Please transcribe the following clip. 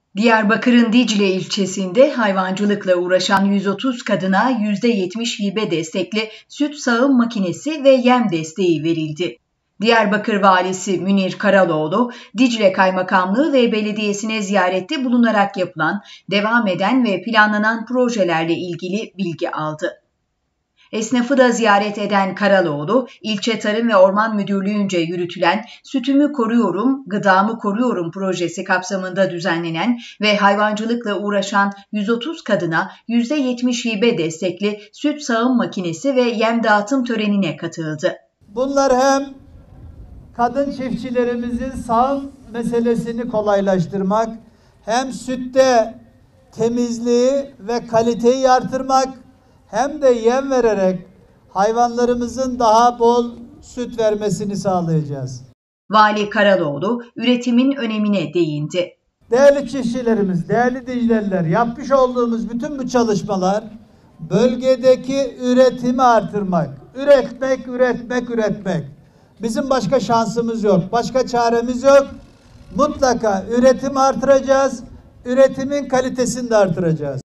Diyarbakır'ın Dicle ilçesinde hayvancılıkla uğraşan 130 kadına %70 hibe destekli süt sağım makinesi ve yem desteği verildi. Diyarbakır Valisi Münir Karaloğlu, Dicle Kaymakamlığı ve Belediyesi'ne ziyarette bulunarak yapılan, devam eden ve planlanan projelerle ilgili bilgi aldı. Esnafı da ziyaret eden Karaloğlu, İlçe Tarım ve Orman Müdürlüğü'nce yürütülen Sütümü Koruyorum, Gıdamı Koruyorum projesi kapsamında düzenlenen ve hayvancılıkla uğraşan 130 kadına %70 hibe destekli süt sağım makinesi ve yem dağıtım törenine katıldı. Bunlar hem kadın çiftçilerimizin sağım meselesini kolaylaştırmak, hem sütte temizliği ve kaliteyi artırmak, hem de yem vererek hayvanlarımızın daha bol süt vermesini sağlayacağız. Vali Karaloğlu üretimin önemine değindi. Değerli çiftçilerimiz, değerli Dicleliler, yapmış olduğumuz bütün bu çalışmalar bölgedeki üretimi artırmak, üretmek. Bizim başka şansımız yok, başka çaremiz yok. Mutlaka üretim artıracağız, üretimin kalitesini de artıracağız.